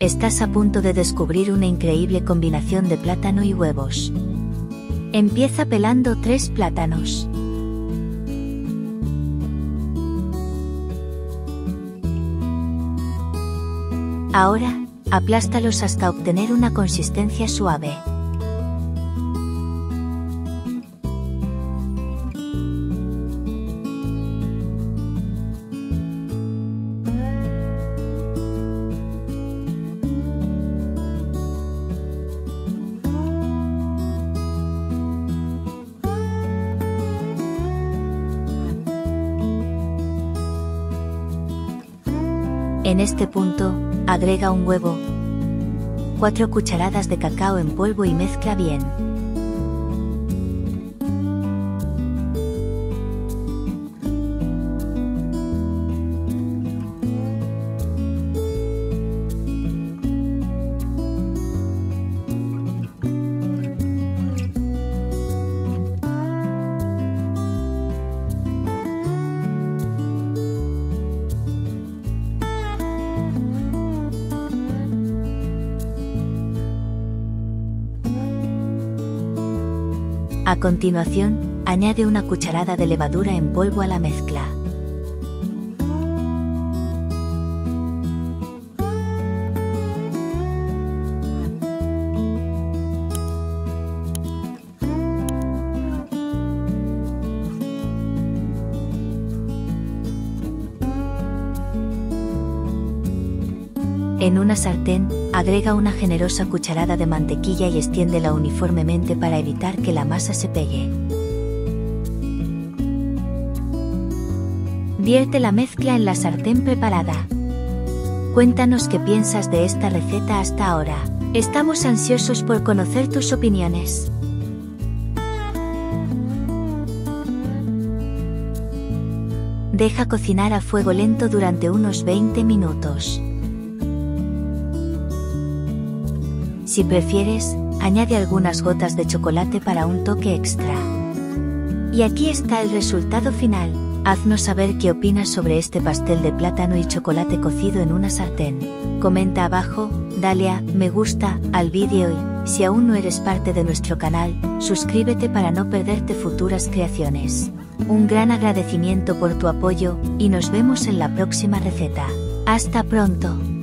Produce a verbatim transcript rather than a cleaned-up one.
Estás a punto de descubrir una increíble combinación de plátano y huevos. Empieza pelando tres plátanos. Ahora, aplástalos hasta obtener una consistencia suave. En este punto, agrega un huevo, cuatro cucharadas de cacao en polvo y mezcla bien. A continuación, añade una cucharada de levadura en polvo a la mezcla. En una sartén, agrega una generosa cucharada de mantequilla y extiéndela uniformemente para evitar que la masa se pegue. Vierte la mezcla en la sartén preparada. Cuéntanos qué piensas de esta receta hasta ahora. Estamos ansiosos por conocer tus opiniones. Deja cocinar a fuego lento durante unos veinte minutos. Si prefieres, añade algunas gotas de chocolate para un toque extra. Y aquí está el resultado final. Haznos saber qué opinas sobre este pastel de plátano y chocolate cocido en una sartén. Comenta abajo, dale a me gusta al vídeo y, si aún no eres parte de nuestro canal, suscríbete para no perderte futuras creaciones. Un gran agradecimiento por tu apoyo, y nos vemos en la próxima receta. ¡Hasta pronto!